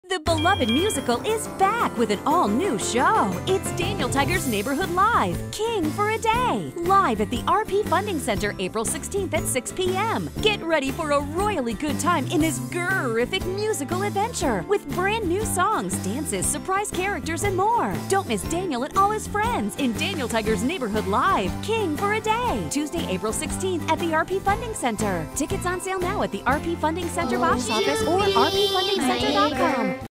The beloved musical is back with an all-new show. It's Daniel Tiger's Neighborhood Live, King for a Day. Live at the RP Funding Center April 16th at 6 p.m. Get ready for a royally good time in this grr-ific musical adventure with brand new songs, dances, surprise characters, and more. Don't miss Daniel and all his friends in Daniel Tiger's Neighborhood Live, King for a Day. Tuesday, April 16th at the RP Funding Center. Tickets on sale now at the RP Funding Center box office or rpfundingcenter.com.